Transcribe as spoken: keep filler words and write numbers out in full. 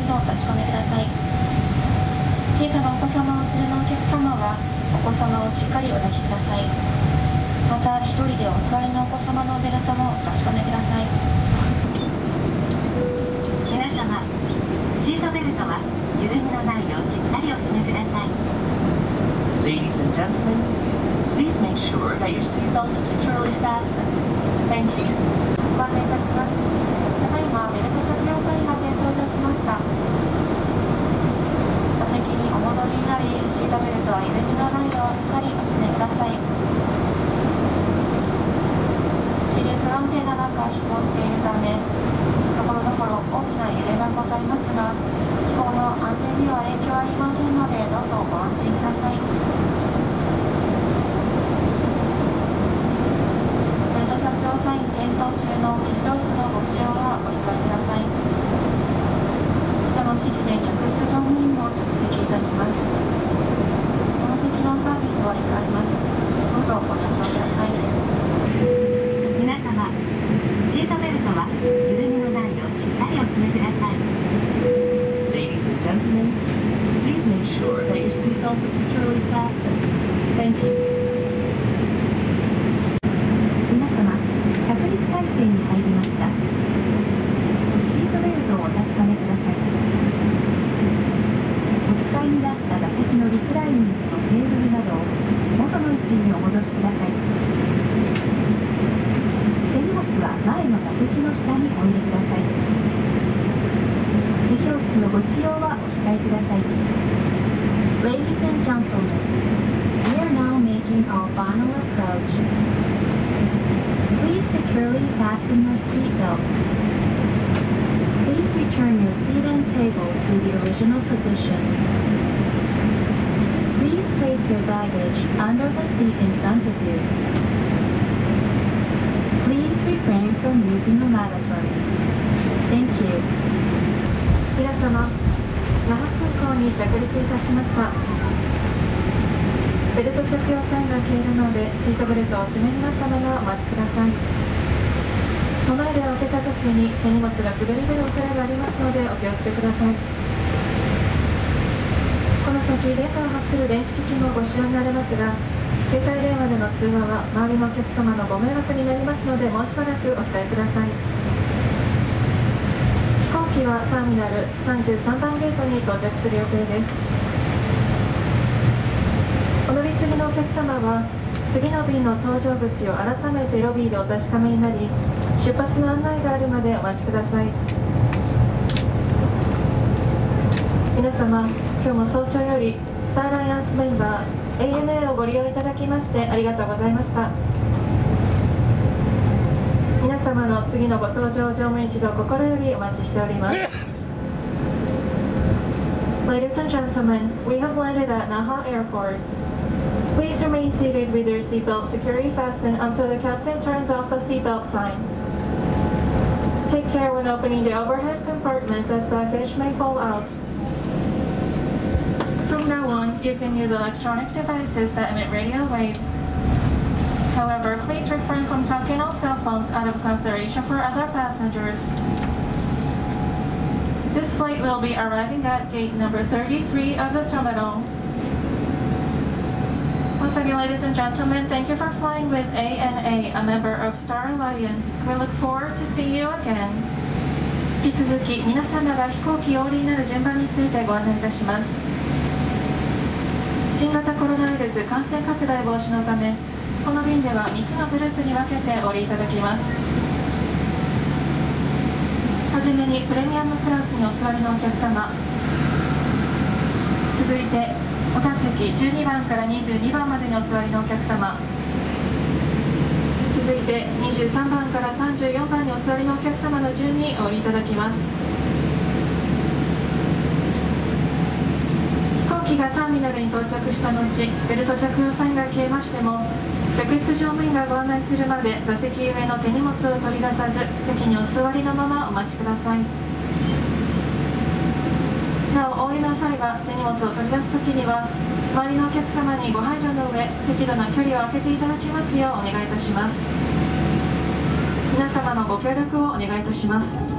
とお確かめください。小さなお子様をお連れのお客様は、お子様をしっかりお抱きください。また、一人でお座りのお子様のベルトもお確かめください。 皆様、シートベルトは緩みのないようしっかりお締めください。 Ladies and gentlemen, please make sure that your seatbelt is securely fastened. Thank you. ご案内いたします。ただいまベルト着用サインが点灯いたしました。座席にお戻りになり、シートベルトは緩みのないようしっかりお締めください。気流不安定な中飛行しているため、ところどころ大きな揺れがございますが、飛行の安全には影響ありませんので、どうぞご安心ください。ベルト着用サイン点灯中の化粧室のご使用はお控えください。記者の指示で客室乗務員も着席いたします。この席のサービスを控えます。どうぞご了承ください。 皆様、シートベルトは緩みのないようしっかりお締めください。 Ladies and gentlemen, please make sure that your seatbelt is securely fastened. Thank you. 皆様、着陸態勢に入りました。シートベルトをお確かめください。お使いになった座席のリクライニングとテーブルなどを元の位置にお戻しください。手荷物は前の座席の下にお入れください。化粧室のご使用はお控えください。 Ladies and gentlemen, we are now making our final approach. Please securely fasten your seatbelt. Please return your seat and table to the original position. Please place your baggage under the seat in front of you. Please refrain from using the lavatory. Thank you. 皆様、那覇空港に着陸いたしました。ベルト着用サインが消えるので、シートベルトをお締めになったままお待ちください。前で開けたときに手荷物が滑り出る恐れがありますのでお気をつけください。この先、電波を発する電子機器もご使用になれますが、携帯電話での通話は周りのお客様のご迷惑になりますので、もうしばらくお控えください。飛行機はターミナルさんじゅうさんばんゲートに到着する予定です。お乗り継ぎのお客様は、次の便の搭乗口を改めてロビーでお確かめになり、出発の案内があるまでお待ちください。皆様、今日も早朝よりスターアライアンスメンバー エーエヌエー をご利用いただきましてありがとうございました。皆様の次のご搭乗乗務一同心よりお待ちしております。Ladies and gentlemen, we have landed at Naha Airport. Please remain seated with your seatbelt securely fastened until the captain turns off the seatbelt sign. Take care when opening the overhead compartment as baggage may fall out. From now on, you can use electronic devices that emit radio waves. However, please refrain from talking on cell phones out of consideration for other passengers. This flight will be arriving at gate number thirty-three of the terminal. Once again, ladies and gentlemen, thank you for flying with A N A, a member of Star Alliance. We look forward to seeing you again. 引き続き皆様が飛行機お降りになる順番についてご案内いたします。新型コロナウイルス感染拡大防止のため、この便ではみっつのグループに分けてお降りいただきます。はじめにプレミアムクラスにお座りのお客様、続いてお座席じゅうにばんからにじゅうにばんまでにお座りのお客様、続いてにじゅうさんばんからさんじゅうよんばんにお座りのお客様の順にお降りいただきます。飛行機がターミナルに到着した後、ベルト着用サインが消えましても、客室乗務員がご案内するまで座席上の手荷物を取り出さず、席にお座りのままお待ちください。なお、お降りの際は手荷物を取り出すときには、周りのお客様にご配慮の上、適度な距離を空けていただきますようお願いいたします。皆様のご協力をお願いいたします。